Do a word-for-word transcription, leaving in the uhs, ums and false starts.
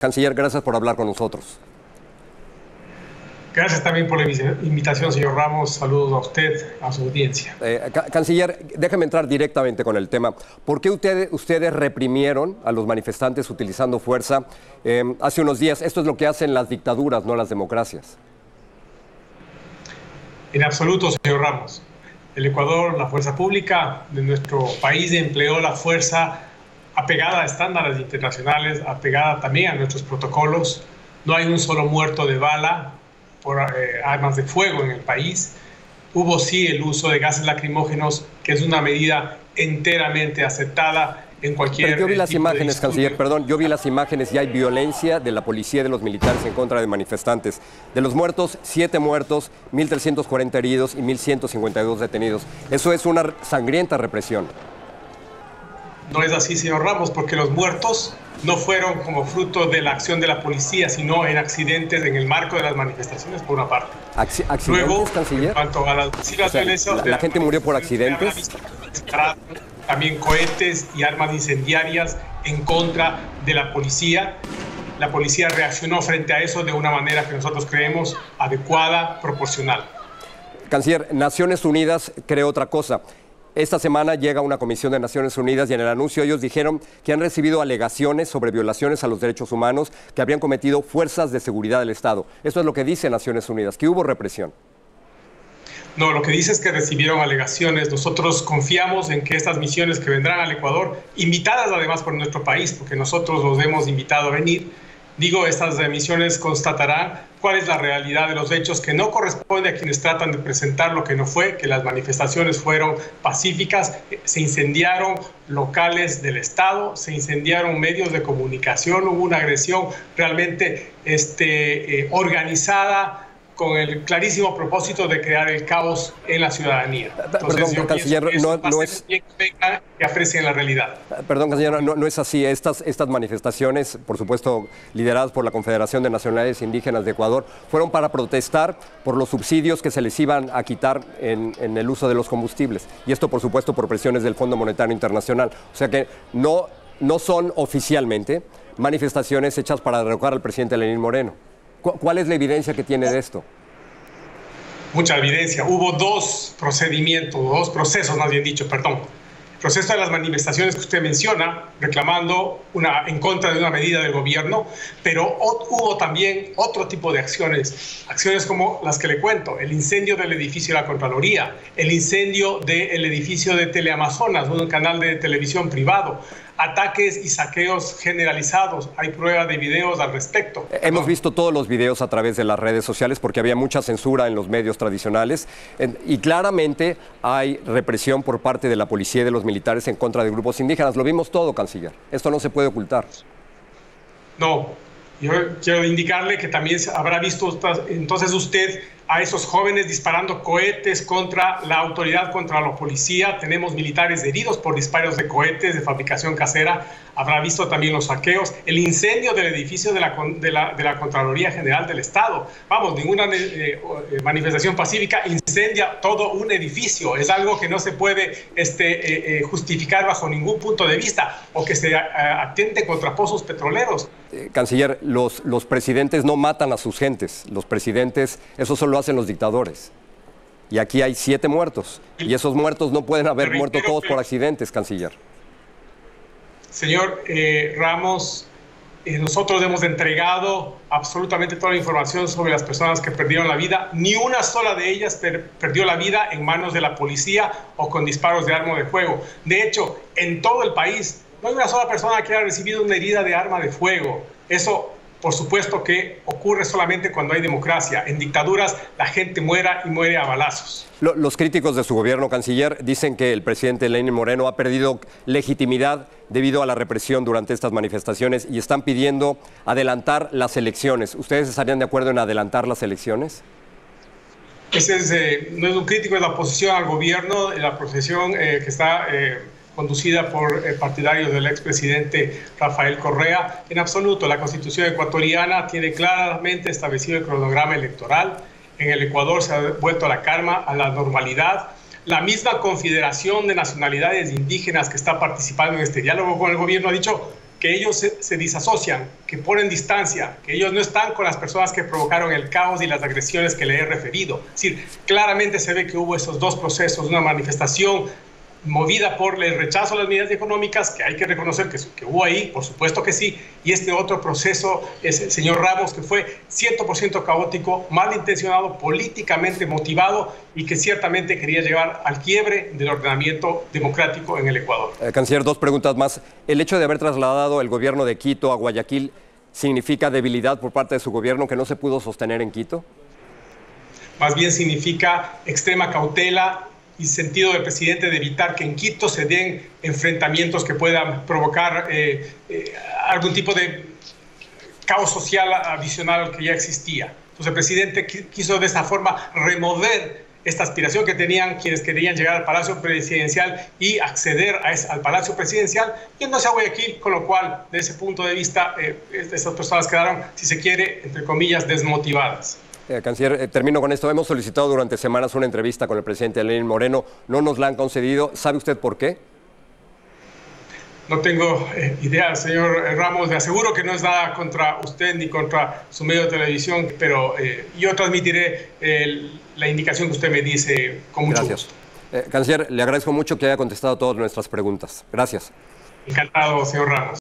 Canciller, gracias por hablar con nosotros. Gracias también por la invitación, señor Ramos. Saludos a usted, a su audiencia. Eh, Canciller, déjeme entrar directamente con el tema. ¿Por qué ustedes, ustedes reprimieron a los manifestantes utilizando fuerza eh, hace unos días? Esto es lo que hacen las dictaduras, no las democracias. En absoluto, señor Ramos. El Ecuador, la fuerza pública de nuestro país empleó la fuerza apegada a estándares internacionales, apegada también a nuestros protocolos. No hay un solo muerto de bala por eh, armas de fuego en el país. Hubo sí el uso de gases lacrimógenos, que es una medida enteramente aceptada en cualquier... Pero yo vi las tipo imágenes, Canciller, perdón, yo vi las imágenes y hay violencia de la policía y de los militares en contra de manifestantes. De los muertos, siete muertos, mil trescientos cuarenta heridos y mil ciento cincuenta y dos detenidos. Eso es una sangrienta represión. No es así, señor Ramos, porque los muertos no fueron como fruto de la acción de la policía, sino en accidentes en el marco de las manifestaciones, por una parte. Acc ¿Accidentes, Luego, Canciller? en cuanto a las, sí, las o sea, violencias... ¿La, la gente murió por accidentes? También cohetes y armas incendiarias en contra de la policía. La policía reaccionó frente a eso de una manera que nosotros creemos adecuada, proporcional. Canciller, Naciones Unidas cree otra cosa. Esta semana llega una comisión de Naciones Unidas y en el anuncio ellos dijeron que han recibido alegaciones sobre violaciones a los derechos humanos que habrían cometido fuerzas de seguridad del Estado. Esto es lo que dice Naciones Unidas, que hubo represión. No, lo que dice es que recibieron alegaciones. Nosotros confiamos en que estas misiones que vendrán al Ecuador, invitadas además por nuestro país, porque nosotros los hemos invitado a venir, digo, estas misiones constatarán cuál es la realidad de los hechos, que no corresponde a quienes tratan de presentar lo que no fue, que las manifestaciones fueron pacíficas, se incendiaron locales del Estado, se incendiaron medios de comunicación, hubo una agresión realmente este, eh, organizada, con el clarísimo propósito de crear el caos en la ciudadanía. Entonces, perdón, yo Canciller, que no, no es... bien que vengan y aprecien la realidad. Perdón, Canciller, no, no es así. Estas, estas manifestaciones, por supuesto, lideradas por la Confederación de Nacionalidades Indígenas de Ecuador, fueron para protestar por los subsidios que se les iban a quitar en, en el uso de los combustibles. Y esto, por supuesto, por presiones del Fondo Monetario Internacional. O sea que no, no son oficialmente manifestaciones hechas para derrocar al presidente Lenín Moreno. ¿Cuál es la evidencia que tiene de esto? Mucha evidencia. Hubo dos procedimientos, dos procesos, más bien dicho, perdón. El proceso de las manifestaciones que usted menciona, reclamando una, en contra de una medida del gobierno, pero hubo también otro tipo de acciones, acciones como las que le cuento, el incendio del edificio de la Contraloría, el incendio del edificio de Teleamazonas, un canal de televisión privado, ataques y saqueos generalizados. Hay pruebas de videos al respecto. Hemos visto todos los videos a través de las redes sociales porque había mucha censura en los medios tradicionales y claramente hay represión por parte de la policía y de los militares en contra de grupos indígenas. Lo vimos todo, Canciller. Esto no se puede ocultar. No. Yo quiero indicarle que también habrá visto entonces usted a esos jóvenes disparando cohetes contra la autoridad, contra la policía. Tenemos militares heridos por disparos de cohetes de fabricación casera. Habrá visto también los saqueos, el incendio del edificio de la, de la, de la Contraloría General del Estado. Vamos, ninguna eh, manifestación pacífica incendia todo un edificio. Es algo que no se puede este, eh, justificar bajo ningún punto de vista, o que se eh, atente contra pozos petroleros. Eh, Canciller, los, los presidentes no matan a sus gentes. Los presidentes, eso solo hacen los dictadores. Y aquí hay siete muertos. Y esos muertos no pueden haber muerto todos por accidentes, Canciller. Señor eh, Ramos, eh, nosotros hemos entregado absolutamente toda la información sobre las personas que perdieron la vida. Ni una sola de ellas per perdió la vida en manos de la policía o con disparos de arma de fuego. De hecho, en todo el país no hay una sola persona que haya recibido una herida de arma de fuego. Eso, por supuesto, que ocurre solamente cuando hay democracia. En dictaduras la gente muera y muere a balazos. Los críticos de su gobierno, Canciller, dicen que el presidente Lenín Moreno ha perdido legitimidad debido a la represión durante estas manifestaciones y están pidiendo adelantar las elecciones. ¿Ustedes estarían de acuerdo en adelantar las elecciones? Ese es, eh, no es un crítico, es la oposición al gobierno, la profesión eh, que está eh, conducida por eh, partidarios del expresidente Rafael Correa. En absoluto, la Constitución ecuatoriana tiene claramente establecido el cronograma electoral. En el Ecuador se ha vuelto a la calma, a la normalidad. La misma Confederación de Nacionalidades Indígenas que está participando en este diálogo con el gobierno ha dicho que ellos se, se disasocian, que ponen distancia, que ellos no están con las personas que provocaron el caos y las agresiones que le he referido. Es decir, claramente se ve que hubo esos dos procesos, una manifestación movida por el rechazo a las medidas económicas, que hay que reconocer que, que hubo ahí, por supuesto que sí, y este otro proceso es el señor Ramos, que fue cien por ciento caótico, malintencionado, políticamente motivado y que ciertamente quería llevar al quiebre del ordenamiento democrático en el Ecuador. Eh, canciller, dos preguntas más. ¿El hecho de haber trasladado el gobierno de Quito a Guayaquil significa debilidad por parte de su gobierno que no se pudo sostener en Quito? Más bien significa extrema cautela y sentido del presidente de evitar que en Quito se den enfrentamientos que puedan provocar eh, eh, algún tipo de caos social adicional al que ya existía. Entonces el presidente quiso de esta forma remover esta aspiración que tenían quienes querían llegar al Palacio Presidencial y acceder a ese, al Palacio Presidencial, yéndose a Guayaquil, con lo cual, desde ese punto de vista, eh, estas personas quedaron, si se quiere, entre comillas, desmotivadas. Eh, canciller, eh, termino con esto. Hemos solicitado durante semanas una entrevista con el presidente Lenín Moreno. No nos la han concedido. ¿Sabe usted por qué? No tengo eh, idea, señor Ramos. Le aseguro que no es nada contra usted ni contra su medio de televisión, pero eh, yo transmitiré eh, la indicación que usted me dice con mucho Gracias. gusto. Eh, canciller, le agradezco mucho que haya contestado todas nuestras preguntas. Gracias. Encantado, señor Ramos.